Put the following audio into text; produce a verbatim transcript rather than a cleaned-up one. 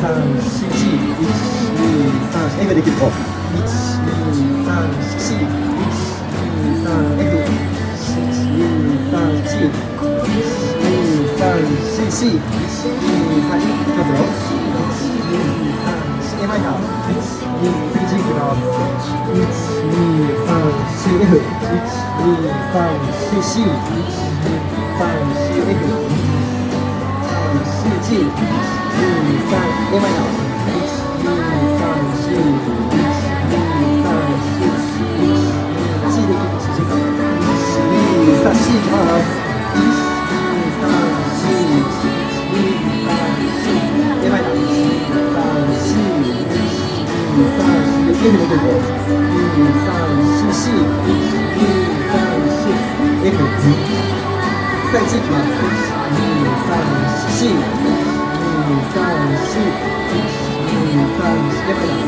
F できると。いち、に、さん、よん、いち、に、さん、F。いち、に、さん、いち、に、さん、よん、C。いち、に、さん、いきますよ。いち、に、さん、よん、A マイナー。いち、に、次 G いきます。いち、に、さん、よん、F。いち、に、さん、よん、C。いち、に、さん、よん、F。C、G。いち、に、さん、A マイナー。いち、に、さん、よん、いち、に、さん、よん、C できる。C か。いち、に、さん、C いきます。いち、に、さん、よん、C。いち、に、さん、よん、C。A マイナー。いち、に、さん、よん、C。いち、に、さん、よん、F できると。に、さん、よん、C。いち、に、さん、よん、C。F。さあ、いちいきます。いち、に、さん、よん、C。いち、に、さん、よん、C。いち、に、さん、よん、C。A マイナー。